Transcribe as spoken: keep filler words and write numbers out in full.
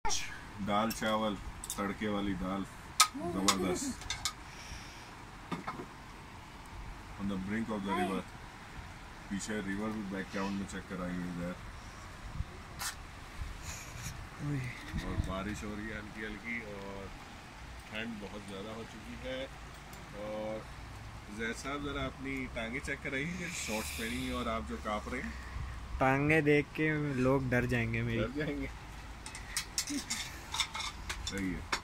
दाल चावल, तड़के वाली दाल, जबरदस्त। On the brink of the river, पीछे रिवर भी बैकग्राउंड में चेक कराएंगे इधर। और बारिश हो रही है हल्की हल्की, और ठंड बहुत ज़्यादा हो चुकी है। और जैसा ज़रा अपनी टांगे चेक कराइए, शॉर्ट्स पहनी और आप जो काँप रहे हैं, टांगे देख के लोग डर जाएंगे मेरी। डर जाएंगे। सही है।